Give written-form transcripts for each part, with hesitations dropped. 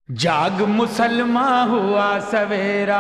जाग मुसलमान हुआ सवेरा,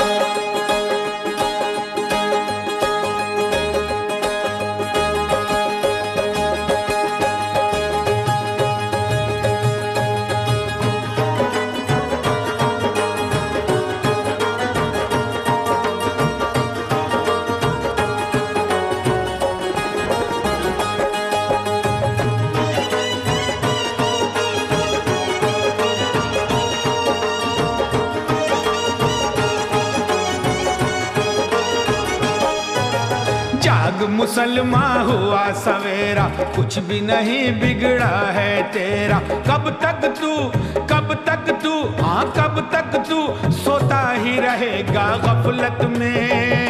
जाग मुसलमान हुआ सवेरा, कुछ भी नहीं बिगड़ा है तेरा। कब तक तू हाँ कब तक तू सोता ही रहेगा गफलत में।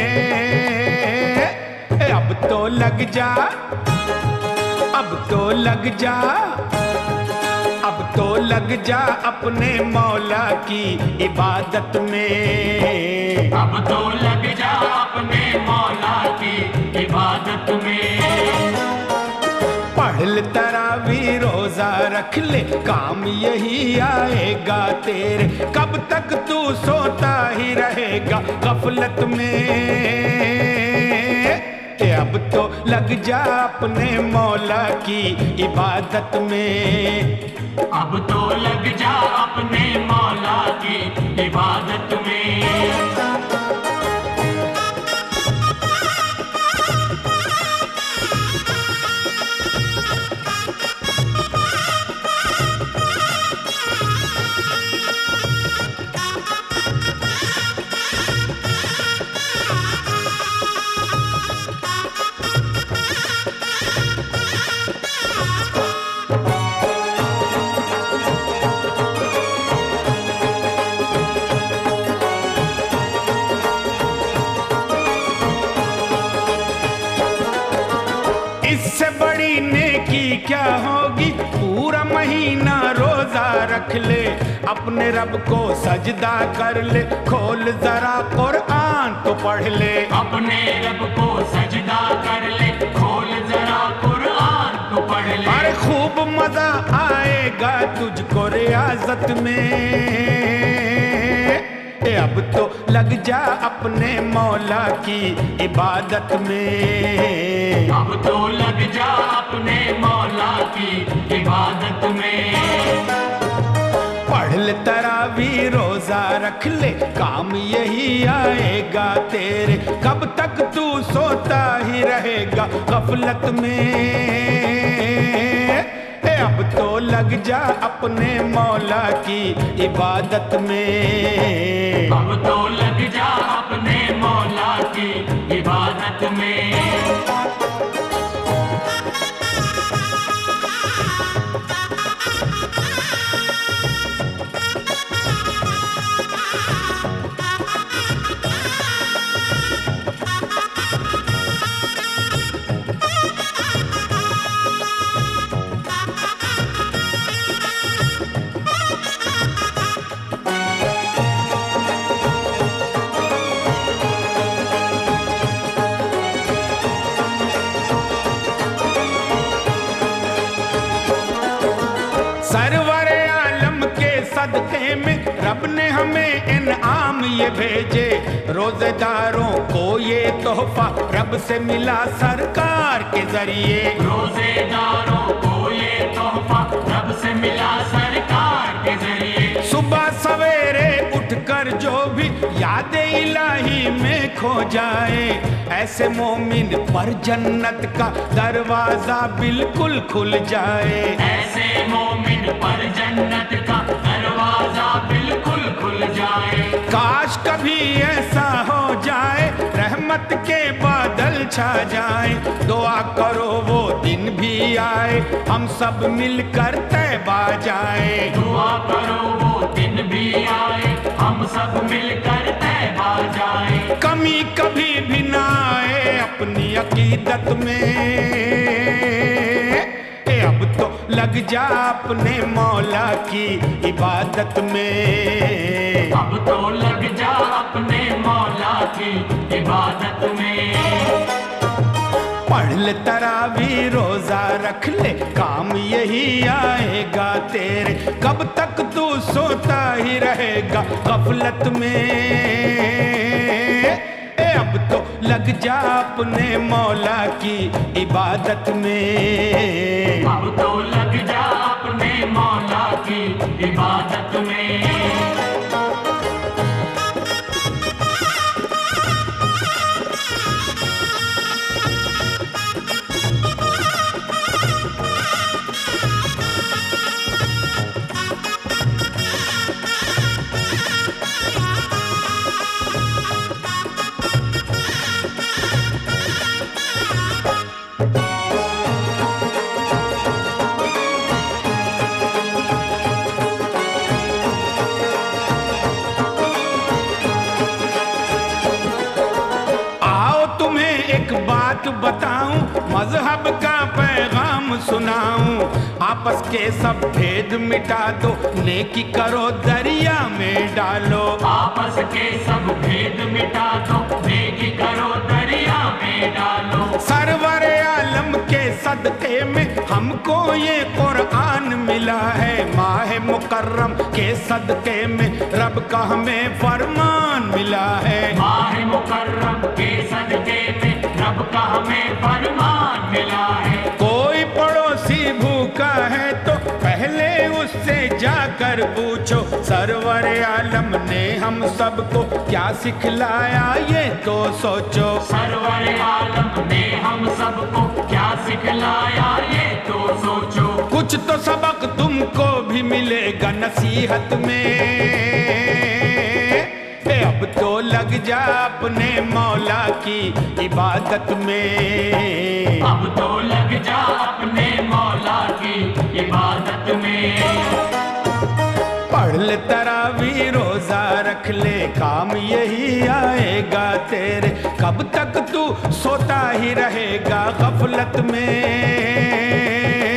अब तो लग जा, अब तो लग जा, अब तो लग जा अपने मौला की इबादत में। अब तो लग जा अपने मौला की इबादत में। पढ़ ले तरावी रोजा रख ले, काम यही आएगा तेरे। कब तक तू सोता ही रहेगा गफलत में। अब तो लग जा अपने मौला की इबादत में। अब तो लग जा अपने मौला की इबादत में। इससे बड़ी नेकी क्या होगी, पूरा महीना रोजा रख ले, अपने रब को सजदा कर ले, खोल जरा कुरान तो पढ़ ले। अपने रब को सजदा कर ले, खोल जरा कुरान तो पढ़ ले। अरे खूब मजा आएगा तुझको रियाजत में। अब तो लग जा अपने मौला की इबादत में। अब तो लग जा अपने मौला की इबादत में। पढ़ ले तरावी रोजा रख ले, काम यही आएगा तेरे। कब तक तू सोता ही रहेगा गफलत में। अब तो लग जा अपने मौला की इबादत में। अब तो लग जा अपने मौला की इबादत में। सरवरे आलम के सदक़े में रब ने हमें इनाम ये भेजे। रोजेदारों को ये तोहफा रब से मिला सरकार के जरिए। रोजेदारों को ये तोहफा रब से मिला सरकार के जरिए। सुबह सवेरे उठकर जो भी याद इलाही में खो जाए, ऐसे मोमिन पर जन्नत का दरवाजा बिल्कुल खुल जाए। ऐसे मोमिन पर जन्नत का दरवाजा बिल्कुल खुल जाए। काश कभी ऐसा हो जाए, रहमत के बादल छा जाए। दुआ करो वो दिन भी आए, हम सब मिलकर तैबा जाए। दुआ करो वो दिन भी आए, हम सब मिलकर तैबा जाए। कमी कभी भी ना आए अपनी अकीदत में। अब तो लग जा अपने मौला की इबादत में। अब तो लग जा अपने मौला की इबादत में। पढ़ ले तरावी रोजा रख ले, काम यही आएगा तेरे। कब तक तू सोता ही रहेगा गफलत में। अब तो लग जा अपने मौला की इबादत में। अब तो लग जा अपने मौला की इबादत में। बात बताऊं, मजहब का पैगाम सुनाऊं, आपस के सब भेद मिटा दो, नेकी करो दरिया में डालो। आपस के सब भेद मिटा दो, नेकी करो दरिया में डालो। सरवर आलम के सदके में हमको ये कुरान मिला है, माह मुकर्रम के सदके में रब का हमें फरमान मिला है। माह मुकर्रम के सदके में रब का हमें फरमान मिला है। कोई पड़ोसी भूखा है तो पहले उससे जाकर पूछो, सरवर आलम ने हम सबको क्या सिखलाया ये तो सोचो। सरवर आलम ने हम सबको क्या सिखलाया ये तो सोचो। कुछ तो सबक तुमको भी मिलेगा नसीहत में। अब तो लग जा अपने मौला की इबादत में। अब तो लग जा अपने मौला की इबादत में। पढ़ ले तरावी रोजा रख ले, काम यही आएगा तेरे। कब तक तू सोता ही रहेगा गफलत में।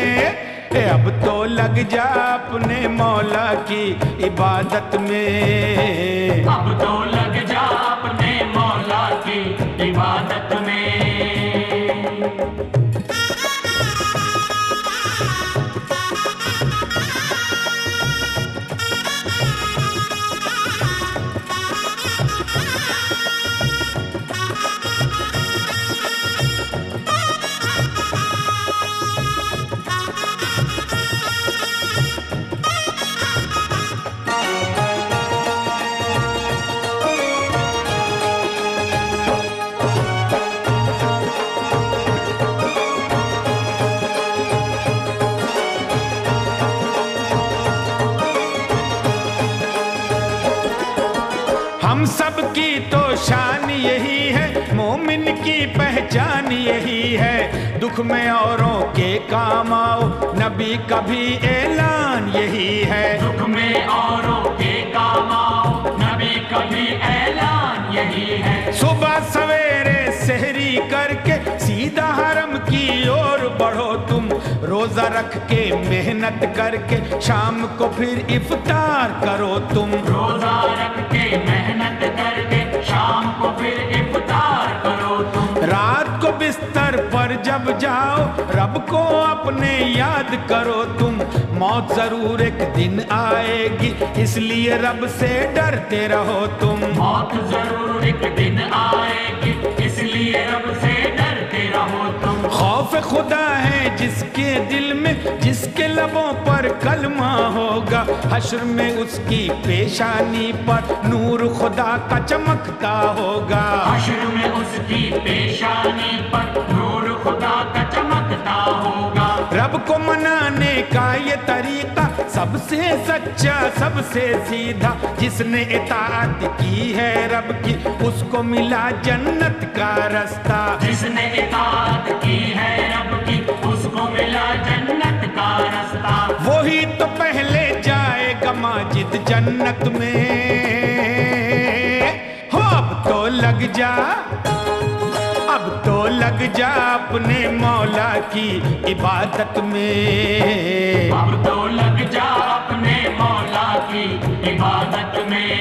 अब तो लग जा अपने मौला की इबादत में। अब तो लग जा अपने मौला की इबादत में। हम सब की तो शान यही है, मोमिन की पहचान यही है। दुख में औरों के काम आओ, नबी का भी ऐलान यही है। दुख में औरों के काम आओ, नबी का भी ऐलान यही है। सुबह सवेरे सहरी करके सीधा हरम की ओर बढ़ो तुम, रोजा रख के मेहनत करके शाम को फिर इफ्तार करो तुम। रोजा रख के मेहनत करके शाम को फिर इफ्तार करो तुम। रात को बिस्तर पर जब जाओ रब को अपने याद करो तुम। मौत जरूर एक दिन आएगी, इसलिए रब से डरते रहो तुम। मौत जरूर एक दिन आएगी, इसलिए रब से डरते रहो तुम। खौफ खुदा है जिसके दिल में, जिसके लबों पर कलमा होगा। हश्र में उसकी पेशानी पर नूर खुदा का चमकता होगा। हश्र में उसकी पेशानी पर नूर खुदा का चमकता होगा। रब को मनाने का ये तरीका सबसे सच्चा सबसे सीधा। जिसने इताअत की है रब की, उसको मिला जन्नत का रास्ता। जिसने इताअत की है रब की, उसको मिला जन्नत का रास्ता। वही तो पहले जाएगा माजिद जन्नत में। हो अब तो लग जा, अब तो लग जा अपने मौला की इबादत में। अब तो लग जा अपने मौला की इबादत में।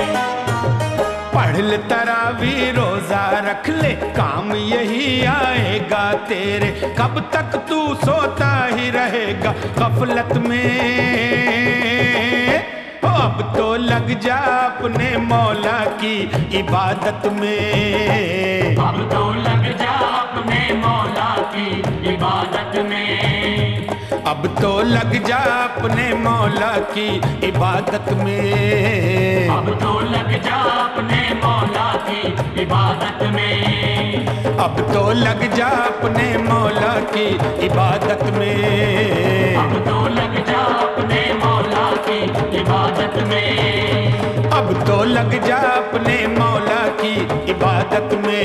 पढ़ ले तरावी रोजा रख ले, काम यही आएगा तेरे। कब तक तू सोता ही रहेगा गफलत में। अब तो लग जा अपने मौला की इबादत में। अब तो लग जा अपने मौला की इबादत में। अब तो लग जा अपने मौला की इबादत में। अब तो लग जा अपने मौला की इबादत में। अब तो लग जा अपने मौला की इबादत में। अब तो लग जा अपने मौला की इबादत में। अब तो लग जा अपने मौला की इबादत में।